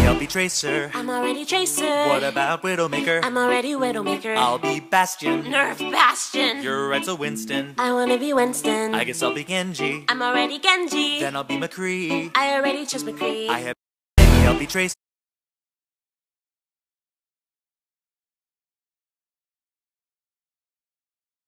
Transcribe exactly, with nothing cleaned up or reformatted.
I'll be Tracer. I'm already Tracer. What about Widowmaker? I'm already Widowmaker. I'll be Bastion. Nerf Bastion. You're right, so Winston. I wanna be Winston. I guess I'll be Genji. I'm already Genji. Then I'll be McCree. I already chose McCree. I have I'll be Tracer.